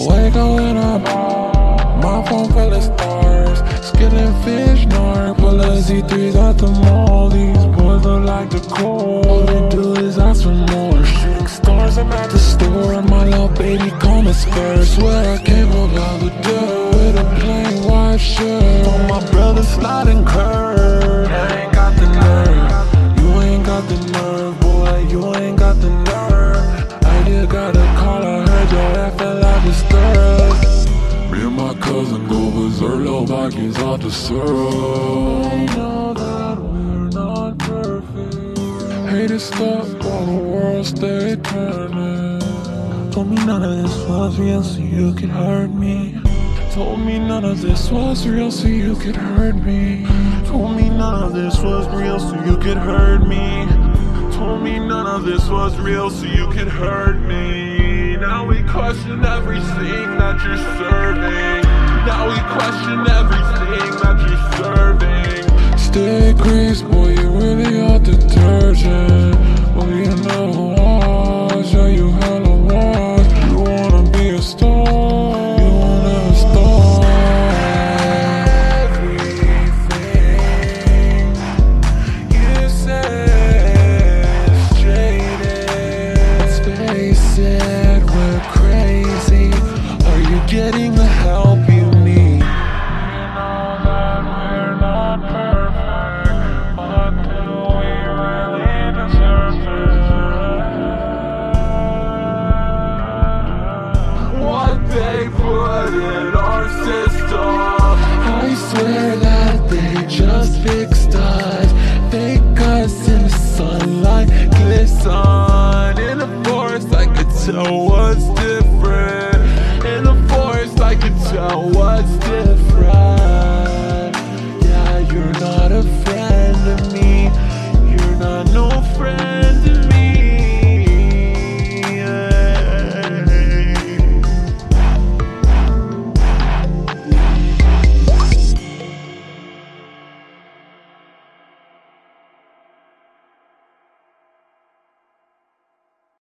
Wake up when I'm my phone full of stars. Skillin' fish, gnarly. Pull a Z3s out the mall. These boys look like the core. All they do is ask for more. Shooting stars, I'm at the store. My little baby call me Spur. Swear I came up out the dirt with a plain white shirt. On my brother sliding curve. I ain't got the nerve. You ain't got the nerve, boy. You ain't got the nerve. I just got a call. I heard your ass fell out the stirrups. Me and my cousin go berserk, little pockets out the syrup. I know that we're not perfect. Hate it stuck while the world stay turning. Told me none of this was real, so you could hurt me. Told me none of this was real, so you could hurt me. Told me none of this was real, so you could hurt me. Told me none of this was real, so you could hurt me. Now we question everything that you're serving. Now we question everything that you're serving. Stay grease, boy, you really are detergent. Well, you know I'll show you hella wash. You wanna be a star, you wanna star. Everything you say is jaded. Let's face it, we're crazy. Are you getting the help you need? You know that we're not perfect, but do we really deserve it? What they put in our system, I swear that they just fixed us. Fake us in the sunlight, glisten. In the forest I could tell what's different. In the forest I could tell what's different.